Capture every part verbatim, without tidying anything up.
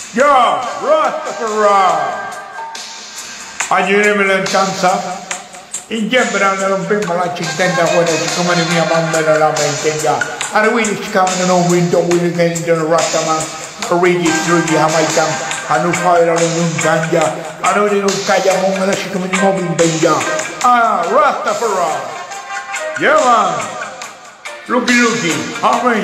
Ya, Rastaman. Ayer me la alcanza. In general, non prima la cinquanta quando ci come mia mamma la mente già. I really come to know window with the end of Rastaman. I read it through the Jamaican. I know fire on the ganja. I know they don't kaya mong na siya kami ni Mobin Benja. Ah, Rastaman. Yeah, man. Looky, looky. Amen.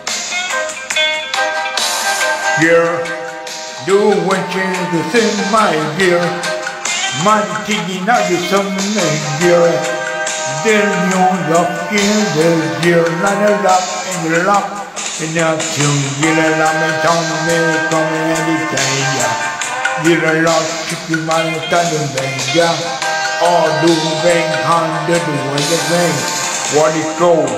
Yeah. Do what you do, sing my dear. Man, taking out the sun, dear. Then you love here, there's dear, not a love and a love. And now you get a love and town, they come in and they say, yeah. Get a love, chicken man, and thunder, yeah. All do bang, hundred, the way they bang. What is gold?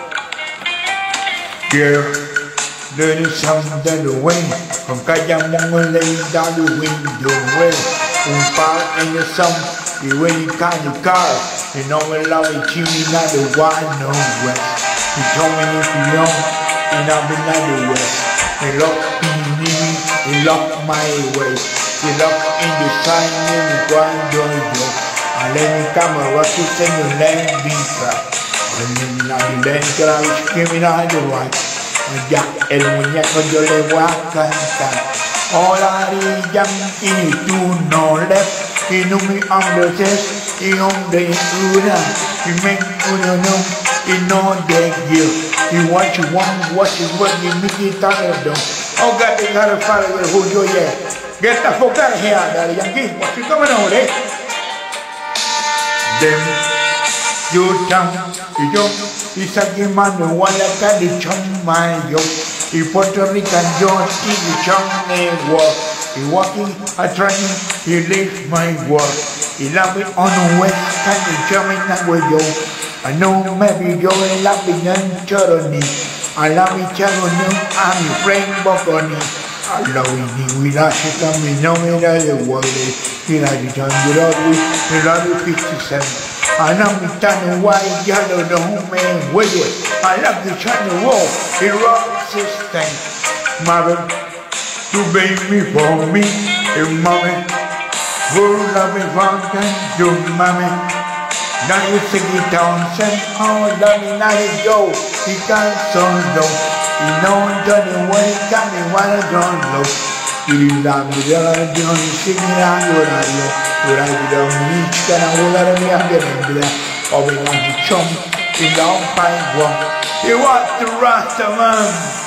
Yeah. There is something the way. From kaya mong lay down the window way. Un par in the sun, you really kind of car. You know me love it, chimney not the wide no west. You told me if you know, and I've been not the west. You lock me, you lock my way. You lock in the sign in the ground door. I let me come a rocky send the land be crap. And then I let me get out of screaming on the right. Ya el muñeco yo le voy a cantar. Hola, Rillam, y tú no left, y no me understands, y hombre una, y me uno no, y no de you. Y what you want, what you want, you make it out of them. Oh God, they gotta follow the who you yeah. Get the fuck out of here, Daddy Yankee. What you coming on, eh? Them, you down, you don't. Y saque mano, wala ka di chong mayo. Y Puerto Rican John, y di chong network. Y walking, a train, y leave my work. Y love it on the west, kind of jamming that with you. I know maybe you're laughing and choroni. I love each other, I'm your friend, Boconi. I love you, we love you, come in, no matter the world. You like the John, you love you, you love you, fifty-seven. I love the China white, yellow, the homemade with it. I love the China wall, it rocks this thing. Mother, you baby me for me, and mommy, who love me fountain, you mommy. Now you sing it down, send how love me, now you go. He got so low, you know I'm done what he got me, why I don't know. You love me, you love me, you sing it out, you love me. Ora vi do mi chicara volare mia grande, o vi mangi chom, il long pine walk. You want the Rastaman?